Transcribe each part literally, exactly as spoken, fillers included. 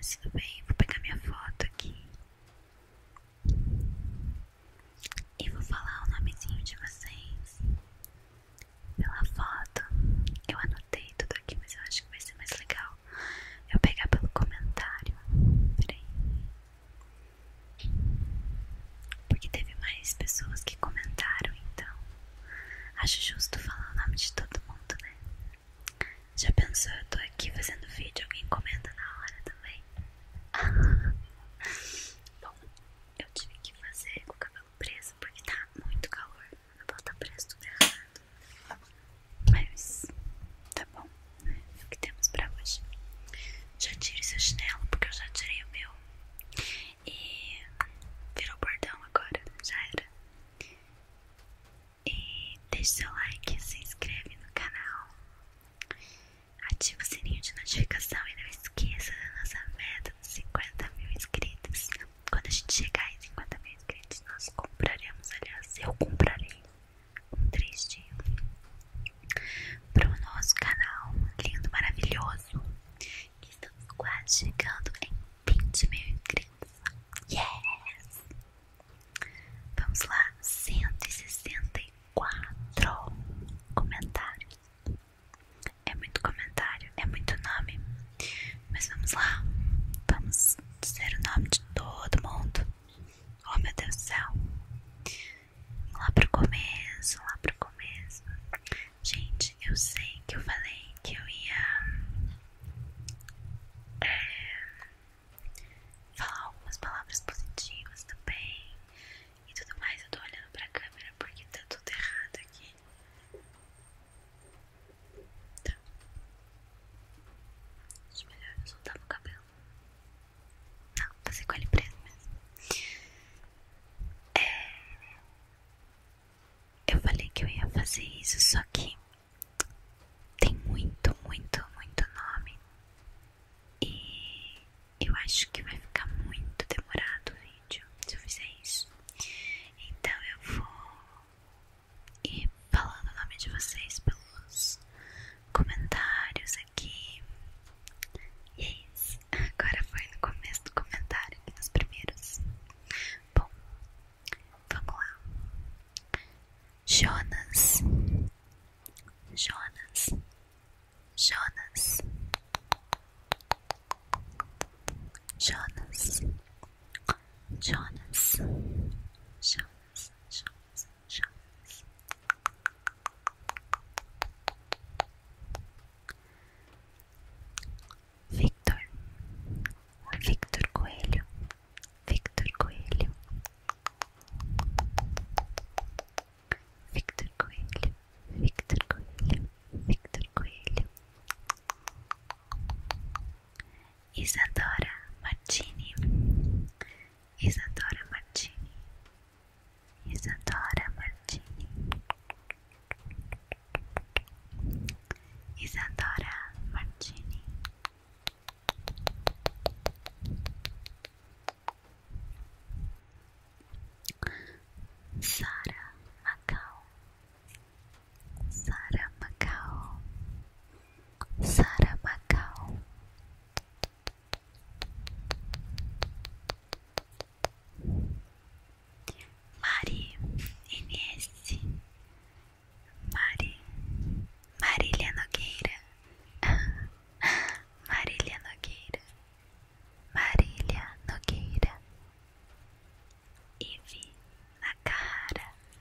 Mas tudo bem, vou pegar minha foto aqui e vou falar o nomezinho de vocês pela foto. Eu anotei tudo aqui, mas eu acho que vai ser mais legal eu pegar pelo comentário. Peraí. Porque teve mais pessoas que comentaram, então acho justo falar o nome de todo mundo, né? Já pensou, eu tô aqui fazendo vídeo, alguém comenta na hora também. Bom, eu tive que fazer com o cabelo preso porque tá muito calor. Meu cabelo tá preso tudo errado. Mas tá bom, né? É o que temos pra hoje. Já tire seu chinelo porque eu já tirei o meu. E virou bordão agora, já era. E deixe seu like, se inscreve no canal, ativa o sininho de notificação e não esqueça da nossa meta dos cinquenta mil inscritos. Quando a gente chegar em cinquenta mil inscritos, nós compraremos, aliás, eu comprarei um três D para o nosso canal lindo, maravilhoso. Que estamos quase chegando em vinte mil inscritos. Yes! Vamos lá, cento e sessenta e quatro comentários. É muito comentário, é muito nome. Mas vamos lá. Vamos dizer o nome de todo mundo. Oh, meu Deus do céu. Lá pro começo, lá pro começo. Gente, eu sei que eu falei que eu ia é, falar algumas palavras positivas também e tudo mais. Eu tô olhando pra câmera porque tá tudo errado aqui. Tá. Acho melhor eu soltar meu cabelo. Não, fazer com ele preso mesmo. É... Eu falei que eu ia fazer isso, só que tem muito, muito, muito nome. E eu acho que vai ficar muito demorado o vídeo se eu fizer isso. Então eu vou ir falando o nome de vocês pelos comentários aqui. E é isso. Agora foi no começo do comentário, aqui nos primeiros. Bom, vamos lá. Jonas, Jonas, Jonas, Jonas, Jonas, Jonas, Jonas, Jonas. Victor, Victor Coelho, Victor Coelho, Victor Coelho, Victor Coelho, Victor Coelho. Isadora Martini, Isadora Martini, Isadora Martini, Isadora Martini. Sara Macau, Sara Macau, Sara Macau. Mari Inês, Mari, Marília Nogueira, Marília Nogueira, Marília Nogueira, Ivi Nakahara,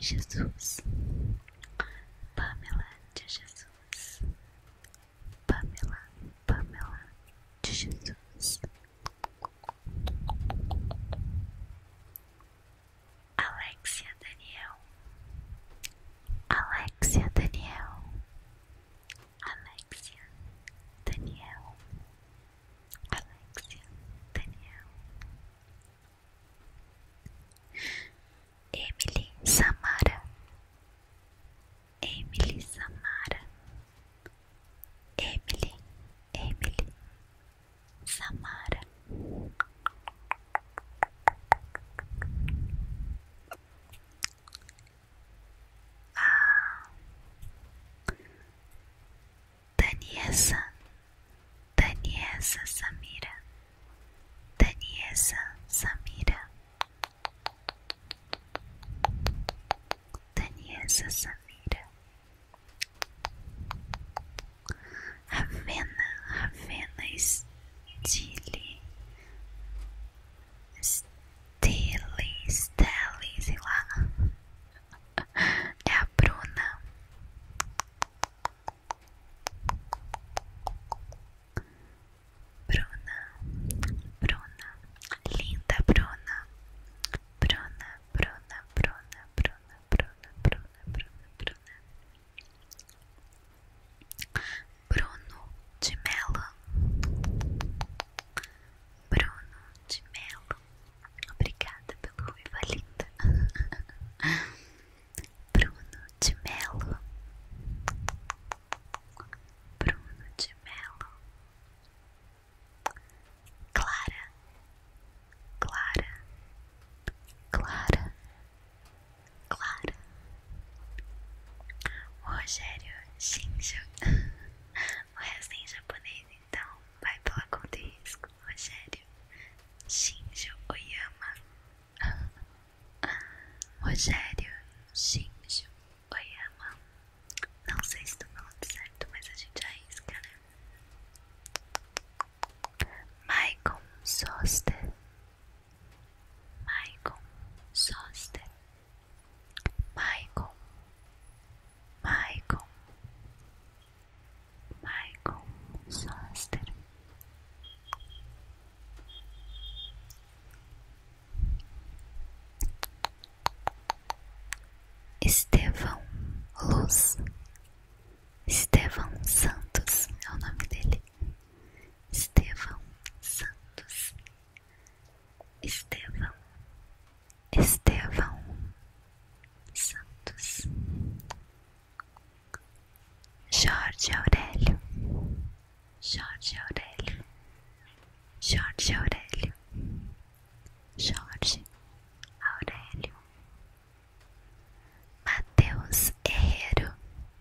de Jesus. Pamela de Jesus. Pamela, Pamela de Jesus. Alexia Daniel. Alexia Daniel. Alexia Daniel. Alexia Daniel. Emily Samara. Emily Samara. Emily, Emily Samara. Ah, Daniessa, Daniessa Samira. Daniessa Samira. Daniessa Samira. Ravena, Ravena Stile. Stile, Stele, sei lá. É a Bruna. Bruna, Bruna, linda Bruna. Bruna, Bruna, Bruna, Bruna, Bruna, Bruna, Bruna, Bruna. Bruno de Mello. Bruno de Mello. Obrigada pelo ruiva linda. Bruno de Mello. Bruno de Mello. Clara. Clara. Clara. Clara. Rogério Shinjo. O resto em japonês, então vai pela conta e risco. Rogério Shinjo Oyama. Rogério Shinjo Oyama. Não sei se estou falando certo, mas a gente arrisca, né? Maicon Soster. Maicon Soster. Maicon. Maicon. Maicon Soster. Estevão Luz. Estevão Santos é o nome dele. Estevão Santos. Estevão. Estevão Santos. Jorge Aurélio. Jorge Aurélio. Jorge Aurélio. Jorge Aurélio. Mateus Herrero.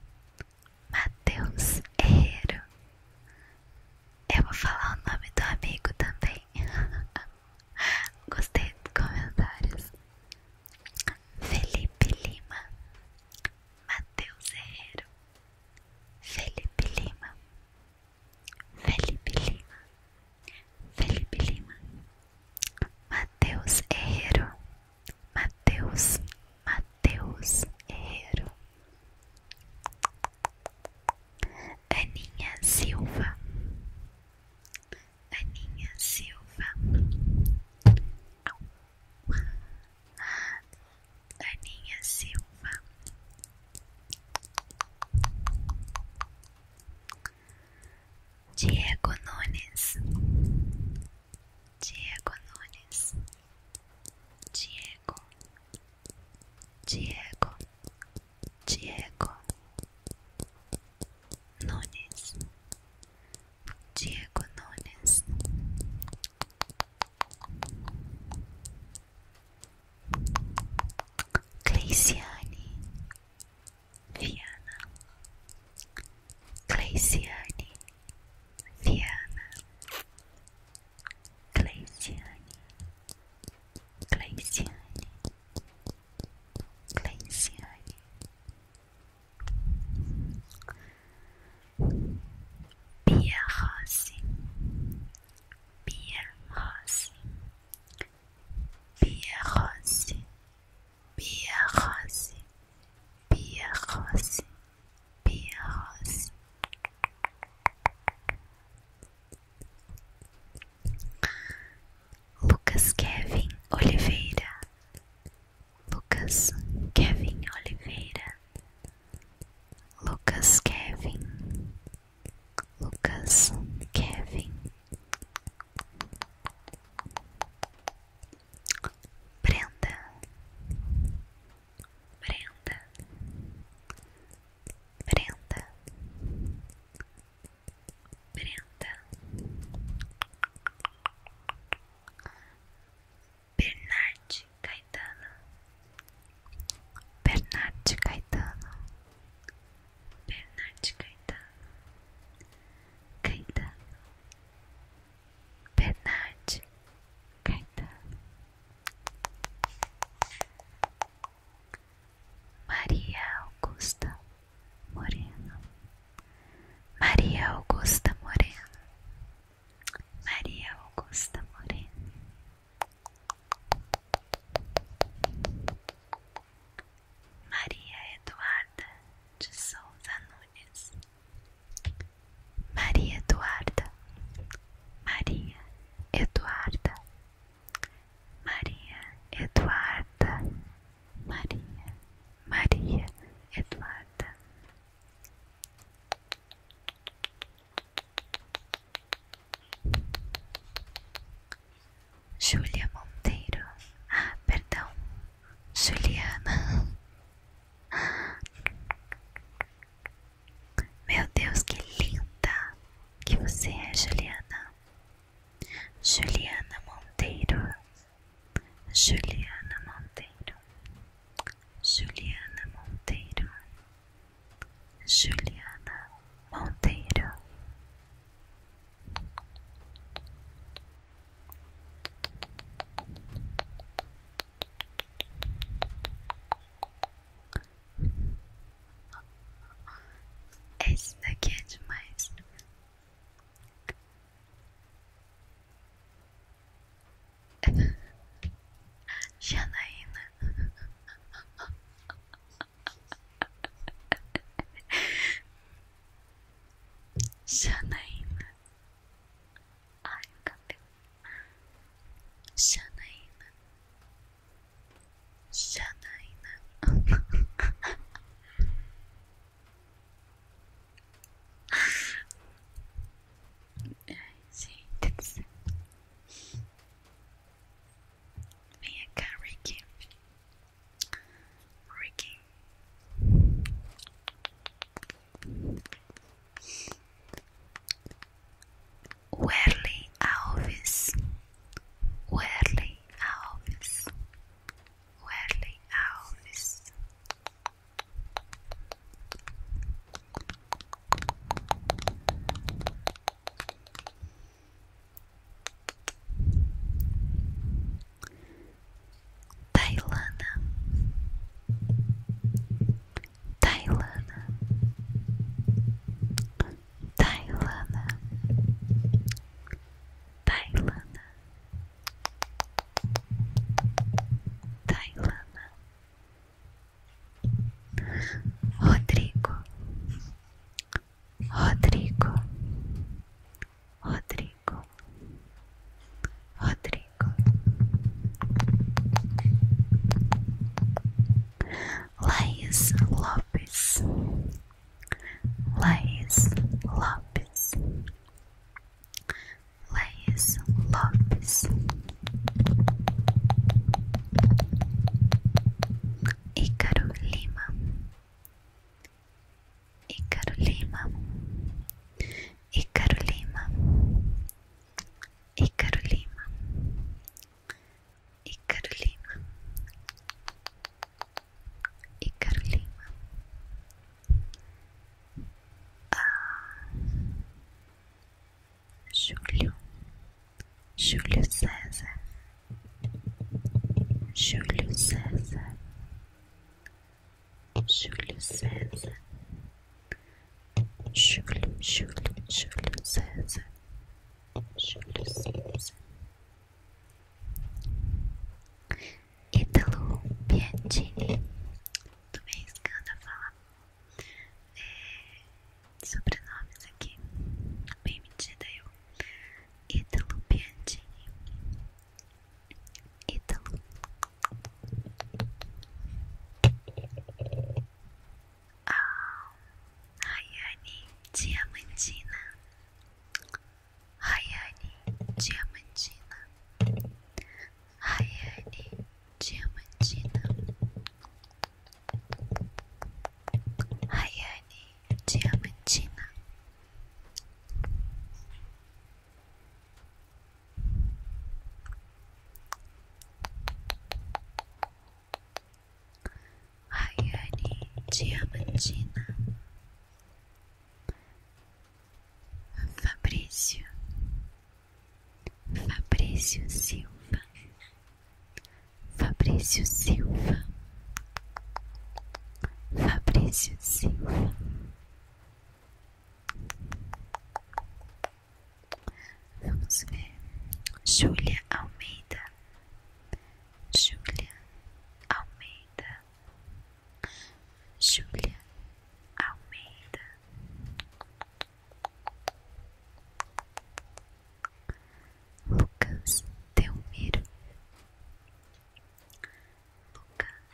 Mateus Herrero. Eu vou falar o nome do amigo também. Gostei dos comentários. Felipe Lima. Mateus Herrero. Felipe Lima. Felipe Lima. Felipe Lima. Mateus Herrero. Mateus. Mateus Herrero. Aninha Silva. Aninha Silva. Janaína, Janaína. Ai, gente do céu. Vem cá, Ricky. Ricky. Werley Alves. Werley Alves. Werley Alves. Tailana. Tailana. Tailana. Tailana. Tailana. Rodrigo. Rodrigo. Rodrigo. Rodrigo. Laís Lopes. Laís Lopes. Laís Lopes. Ícaro Lima. Ícaro Lima. Ícaro Lima. Ícaro Lima. Ícaro Lima. Ícaro Lima. Ah, Júlio. Júlio César. Júlio César. Júlio César. Júlio, Júlio, Júlio César. Júlio César. Ítalo Piantini. Tô me arriscando a falar é, sobrenomes aqui. Bem metida eu. Ítalo Piantini. Ítalo. Ah, Rayane Diamantina. Rayane Diamantina. Rayane Diamantina. Rayane Diamantina. Rayane Diamantina. Fabrício. Fabrício Silva. Fabrício Silva. Fabrício Silva. Vamos ver. Júlia Almeida. Júlia Almeida. Júlia Almeida. Lucas Delmiro. Lucas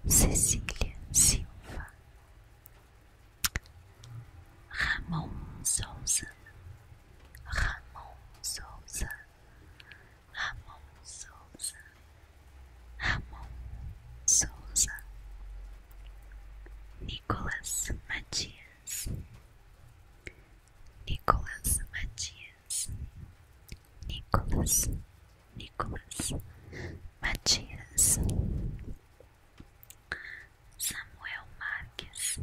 Cecília Silva, Ramon Souza, Ramon Souza, Ramon Souza, Ramon Souza, Nicolas Matias, Nicolas Matias, Nicolas, Nicolas Matias, Samuel Marques,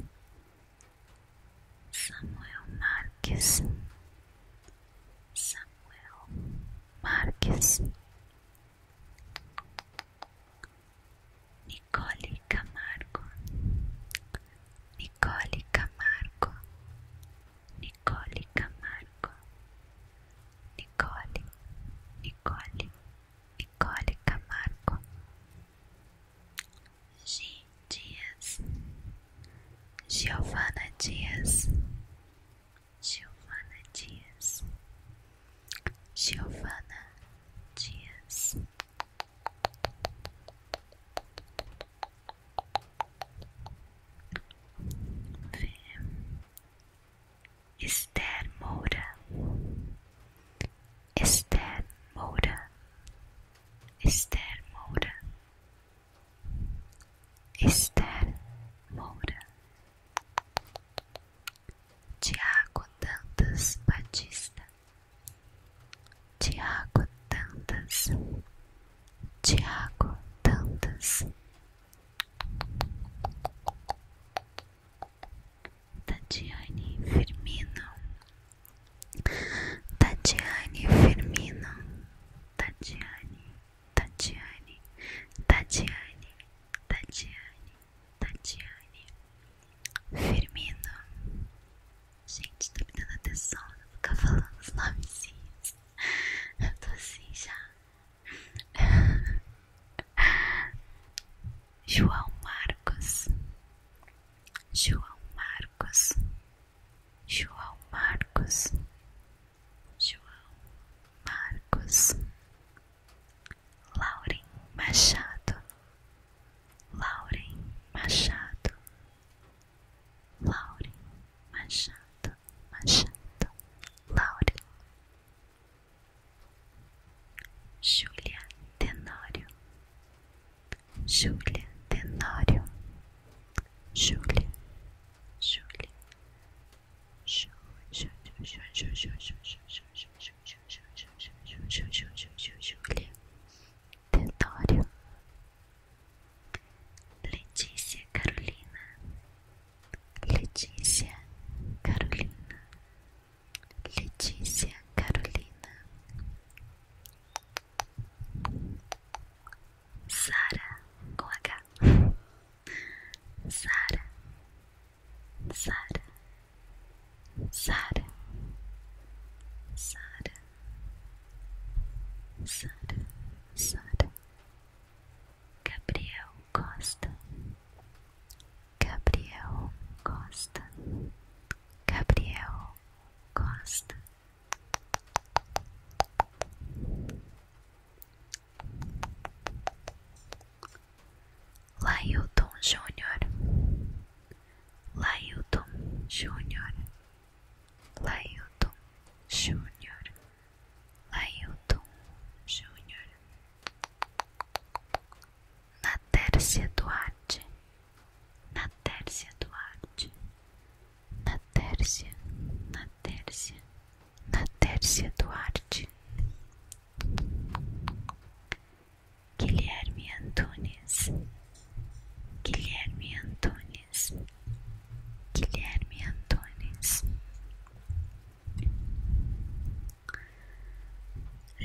Samuel Marques, Samuel Marques, Nicole Camargo, Nicole Camargo, Nicole Camargo, Nicole, Nicole, Nicole Camargo, Gi Dias, Giovana Dias, Giovana Dias, Giovana Dias, Esther Moura, Esther Moura, Esther Moura, Esther Moura, Tiago Dantas Batista, Tiago Dantas, Tiago Dantas, Tatiane Firmino, Tatiane Firmino, Tatiane, Tatiane, Tatiane, Tatiane, Tatiane Firmino. Gente, tá me dando atenção, não vou ficar falando os nomezinhos. Eu tô assim já. João Marcos, João Marcos, João Marcos, João Marcos, Lauren Machado, Lauren Machado, Lauren Machado, Machado, Lauren, Júlia Tenório, Júlia Tenório, Júlia, Júlia, Júlia, Júlia Tenório, Letícia Carolina, Letícia Carolina, Letícia Carolina, Sara com H, Sara, Sara, Sara, Sara, Sara, Sara, Gabriel Costa, Gabriel Costa, Gabriel Costa, Lailton Júnior, Lailton Júnior, Lailton Júnior, Lailton Júnior, Natércia Duarte, Natércia Duarte, Natércia, Natércia, Natércia Duarte, Guilherme Antunes, Guilherme Antunes, Guilherme Antunes,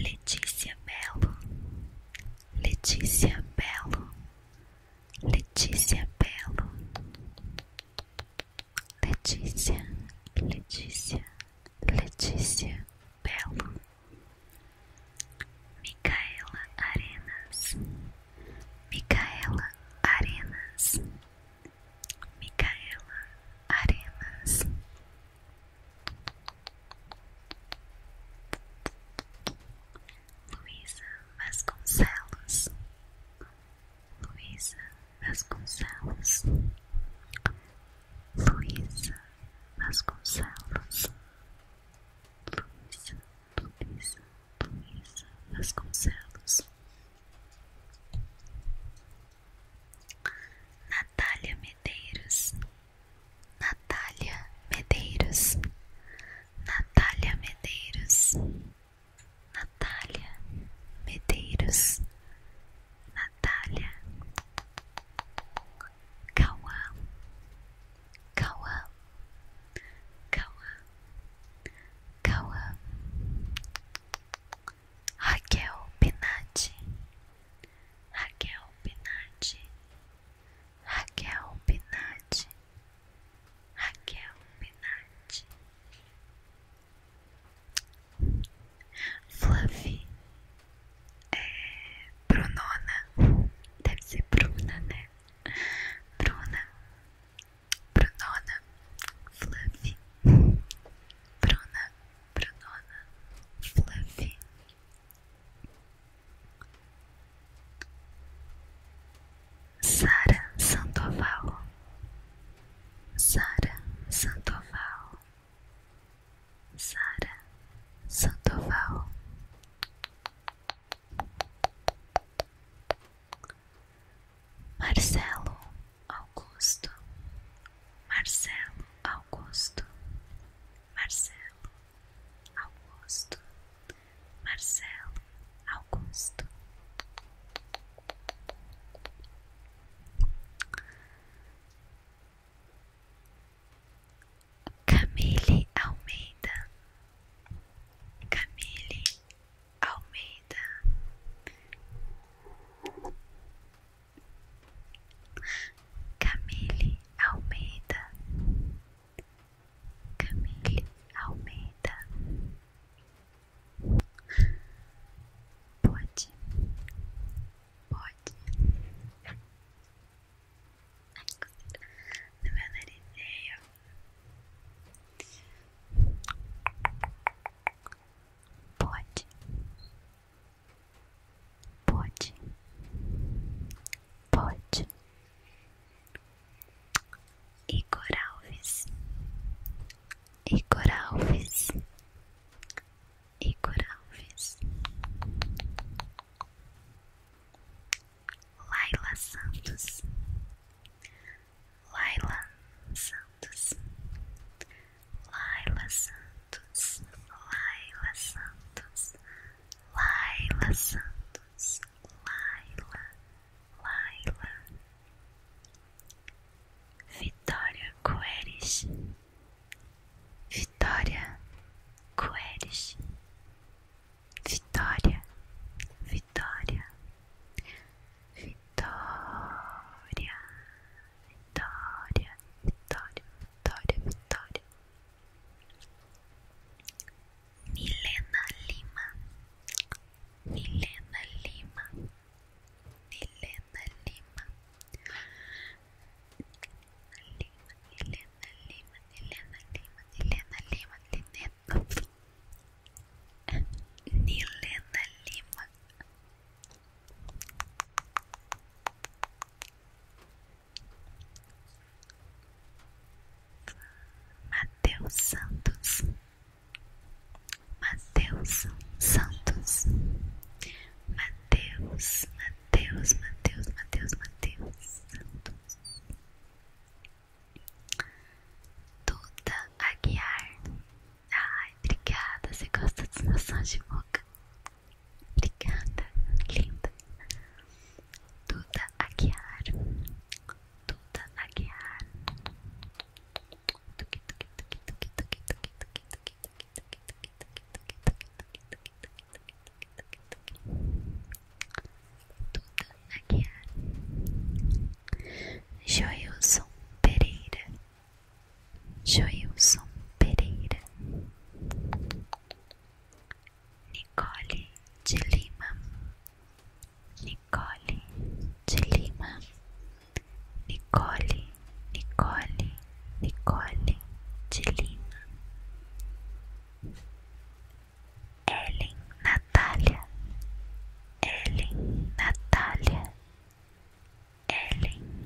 Letícia Belo, Letícia Belo, Letícia Vasconcelos, Luísa Vasconcelos, Luísa, Luísa, Luísa Vasconcelos, Natália Medeiros, Natália Medeiros, Natália Medeiros, Natália Medeiros, Natália, Cauã, Cauã, Cauã, Cauã, Raquel Pinati, Raquel Pinati, Raquel Pinati, Raquel Pinati, Fluffy, é, Brunona, deve ser Bruna, né? Bruna, Brunona, Fluffy, Bruna, Brunona, Fluffy, Sara Sandoval, Sara Sandoval, Sara Sandoval, Marcelo Augusto, Marcelo Augusto, Marcelo Augusto, Marcelo Augusto, Camille Almeida, Camille Almeida, Camille Almeida, Camille Almeida, pode, pode, no meu narizinho, pode, pode, pode, Igor Alves, Igor Alves, Igor Alves, Laila Santos, Laila Santos, Laila Santos, Laila Santos, Laila Santos, Laila, Laila, Vitória Coeres, Vitória Coeres, Vitória, Vitória, Vitória, Vitória, Vitória, Vitória, Vitória, Milena Lima, Milena Lima, Milena Lima, Lima, Milena Lima, Milena Lima, Milena Lima, Milena, Milena Lima, Mateus Santos, Mateus Santos, Mateus, Mateus, Mateus, Mateus, Mateus Santos, Duda Aguiar, ai, obrigada, você gosta dos meus sons de boca, obrigada, linda, Duda Aguiar, Duda Aguiar, Tuki, tuki, tuki, tuki, tuki, tuki, tuki, tuki, tuki, tuki, tuki, Duda Aguiar, Joilson Pereira, Joilson Pereira, Nicole de Lima, Nicole de Lima, Nicole, Nicole, Nicole de Lima, Ellen Natália, Ellen Natália, Ellen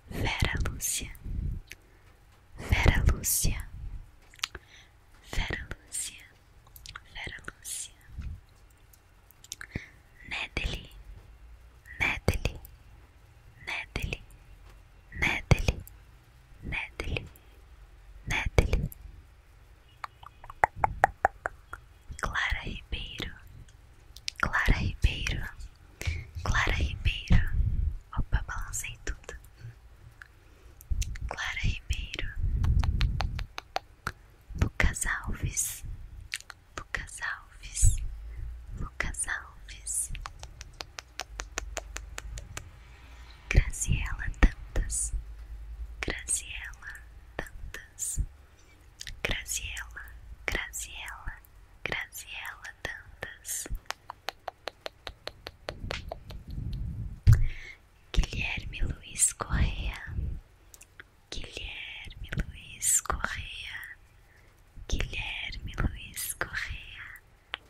Vera Lúcia, Vera Lúcia, Vera Lúcia, Vera Lúcia, Nedeli, Nedeli, Nedeli, Nedeli, Nedeli, Nedeli, Clara Ribeiro, Clara Ribeiro, Clara Ribeiro. Opa, balancei tudo. Clara Ribeiro, Lucas Alves, Lucas Alves, Lucas Alves, Graziela Dantas, Graziela Dantas, Graziela, Graziela, Graziela Dantas, Guilherme Luiz Correa, Guilherme Luiz Correa, Guilherme Luiz Correa,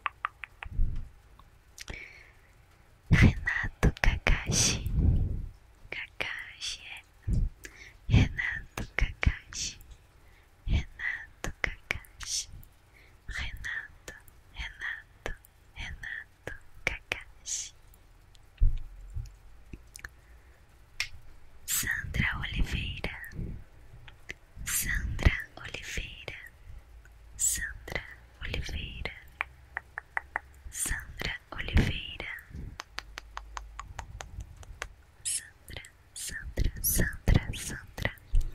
Renato Kakashi, Kakashi é Renato Kakashi, Renato Kakashi, Renato, Renato, Renato Kakashi, Sandra Oliveira, Sandra Oliveira, Sandra Oliveira, Sandra Oliveira, Sandra, Sandra, Sandra, Sandra,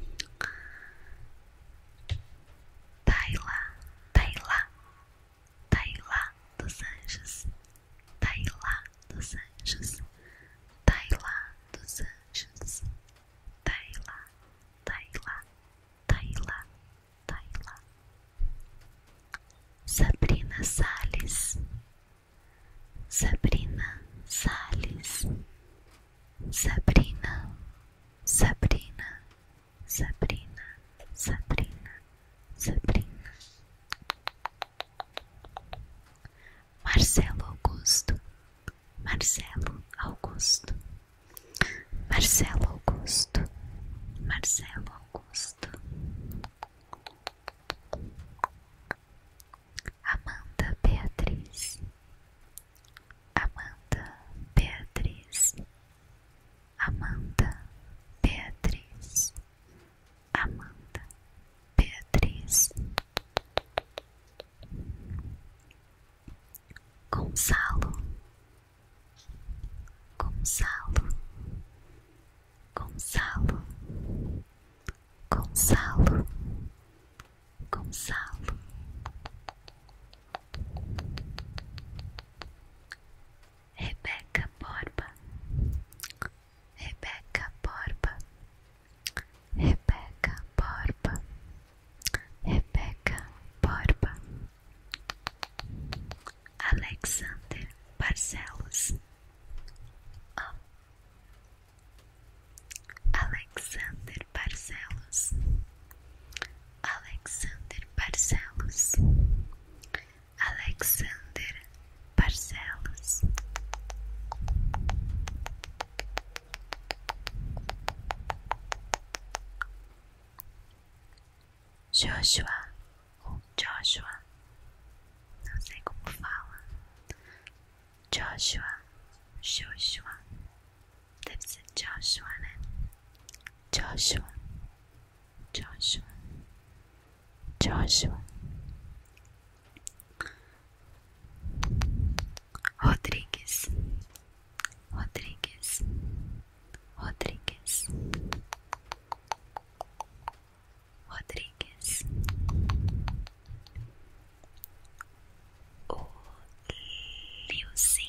Taila, Taila, Taila dos Anjos, Taila dos Anjos, Taila dos Anjos, Taila, Taila, Taila, Taila, Sabrina Salles, Sabrina Salles, Sabrina, Sabrina, Sabrina, Sabrina, Sabrina, Marcelo Augusto, Marcelo Augusto, Marcelo Augusto, Marcelo Augusto, Amanda Beatriz, Amanda Beatriz, Amanda Beatriz, Amanda Beatriz, Gonçalo, Gonçalo, Gonçalo, Gonçalo, Gonçalo, Rebeca Borba, Rebeca Borba, Rebeca Borba, Rebeca Borba, Alexander Barcelos, oh. Alexander Barcelos, Alexander Barcelos, Alexander Barcelos, Joshua ou Joshua, não sei como fala, Joshua, Joshua, deve ser Joshua, né? Joshua, Joshua, Joshua, Rodrigues, Rodrigues, Rodrigues, Rodrigues, o Liusim,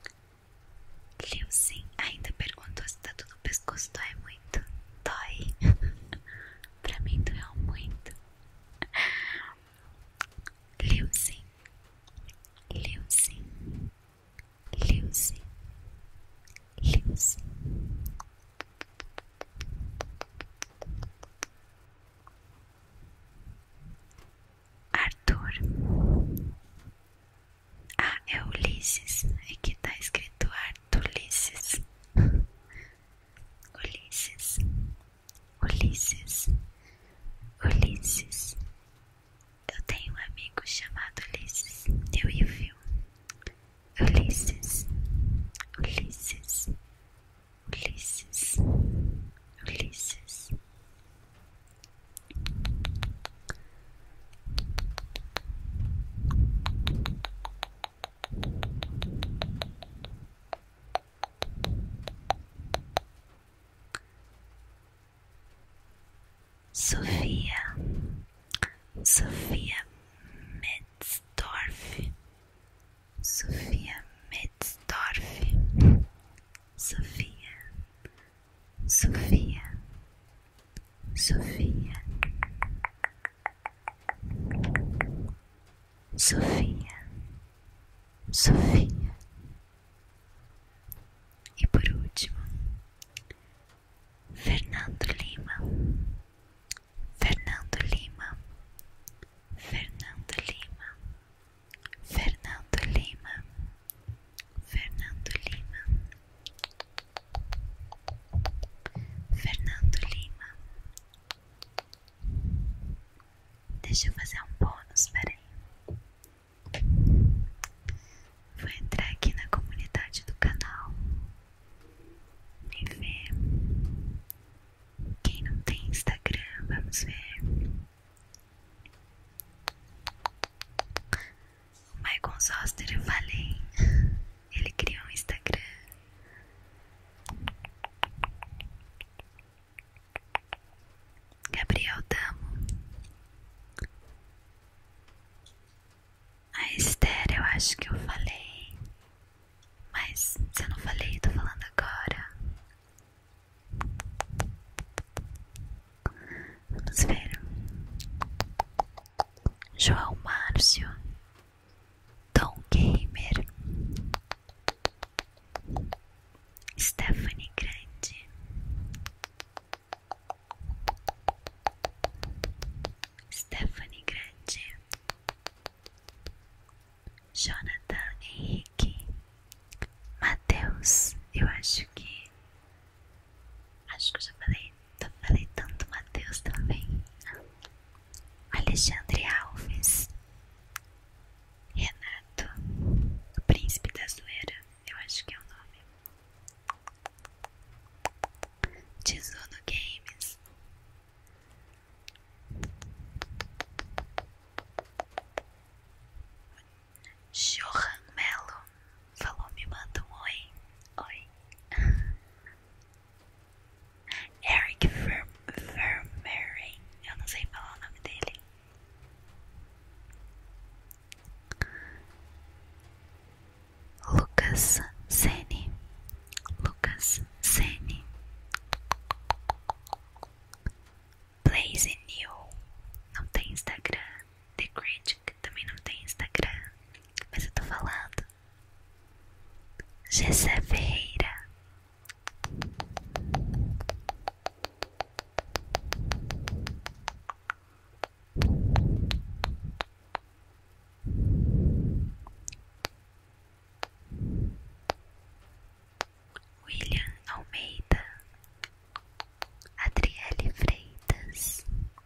Liusim ainda perguntou se tá tudo no pescoço, dói muito, dói, pra mim doeu muito. Sofia, Sofia Metzdorf, Sofia Metzdorf, Sofia, Sofia, Sofia, Sofia, Sofia. E por último, Fernando Lima, Fernando Lima, Fernando Lima, Fernando Lima, Fernando Lima, Fernando Lima. Deixa eu fazer um bônus, peraí. Vou entrar aqui na comunidade do canal e ver quem não tem Instagram. Vamos ver. O Michael Zoster, eu falei, ele criou um Instagram. Gabriel Damo. A Esther, eu acho que eu falei, mas se eu não falei, eu tô falando agora. Vamos ver. João Márcio, Tom Gamer, Stephanie Grande, Stephanie Grande, Jonathan Henrique, Matheus, eu acho que acho que eu já falei, eu falei tanto Matheus também. Alexandre Alves, Renato, o Príncipe da Zoeira, eu acho que é o nome, Tizuno Games, Johan Melo, falou, me manda um oi, oi. Eric Ver Vermeeren, eu não sei falar o nome dele. Lucas Sene, Lucas Sene, Blaze New, não tem Instagram. The Critic também não tem Instagram, mas eu tô falando. Gessé Ferreira, William Almeida, Adriele Freitas,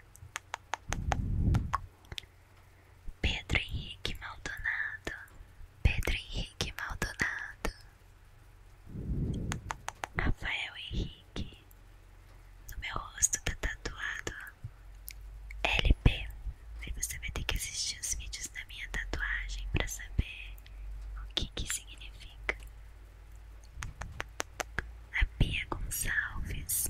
Pedro Henrique Maldonado, Pedro Henrique Maldonado, Rafael Henrique, no meu rosto tá tatuado L P. Aí você vai ter que assistir os vídeos da minha tatuagem pra saber o que que significa. A Bia Gonçalves,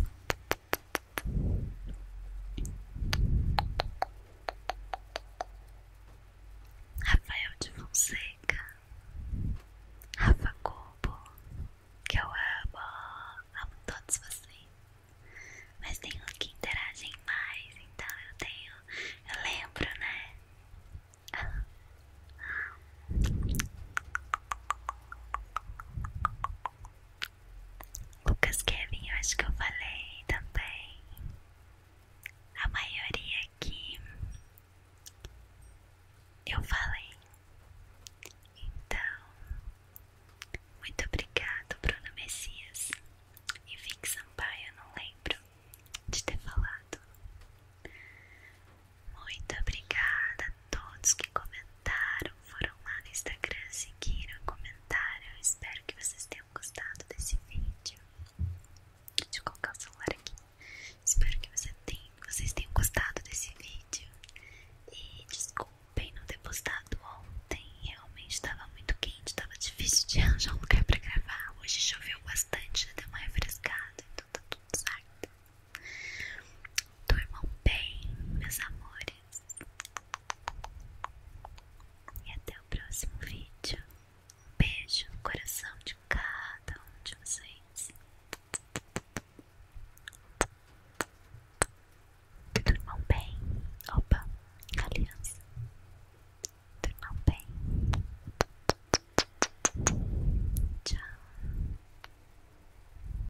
Rafael de Fonseca, Rafa Cobo, que eu amo, amo todos vocês, mas tem uns que interagem mais, então eu tenho, eu lembro, né? Lucas Kevin, eu acho que eu falei.